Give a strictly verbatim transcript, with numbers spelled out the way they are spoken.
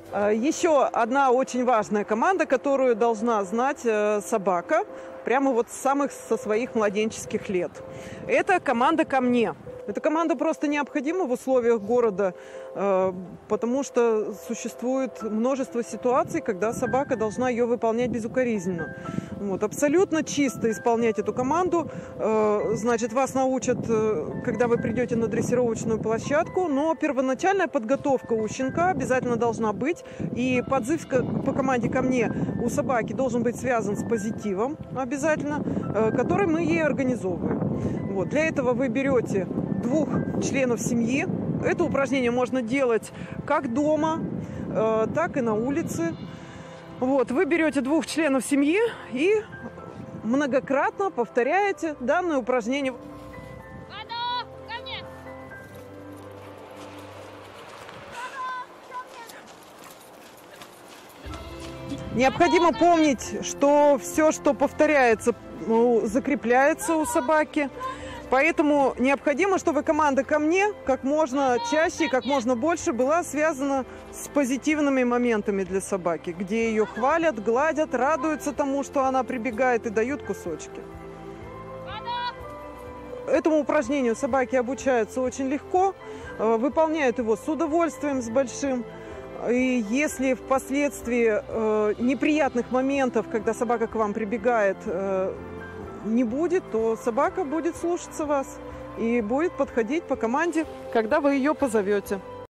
Еще одна очень важная команда, которую должна знать собака прямо вот с самых со своих младенческих лет. Это команда «Ко мне». Эта команда просто необходима в условиях города, потому что существует множество ситуаций, когда собака должна ее выполнять безукоризненно. Вот, абсолютно чисто исполнять эту команду. Значит, вас научат, когда вы придете на дрессировочную площадку, но первоначальная подготовка у щенка обязательно должна быть. И подзыв по команде «Ко мне» у собаки должен быть связан с позитивом обязательно, который мы ей организовываем. Вот, для этого вы берете двух членов семьи. Это упражнение можно делать как дома, э, так и на улице. Вот, вы берете двух членов семьи и многократно повторяете данное упражнение. Ладно, ко мне. Необходимо помнить, что все, что повторяется, ну, закрепляется у собаки. Поэтому необходимо, чтобы команда «Ко мне» как можно чаще и как можно больше была связана с позитивными моментами для собаки, где ее хвалят, гладят, радуются тому, что она прибегает, и дают кусочки. Этому упражнению собаки обучаются очень легко, выполняют его с удовольствием, с большим. И если впоследствии э, неприятных моментов, когда собака к вам прибегает, э, не будет, то собака будет слушаться вас и будет подходить по команде, когда вы ее позовете.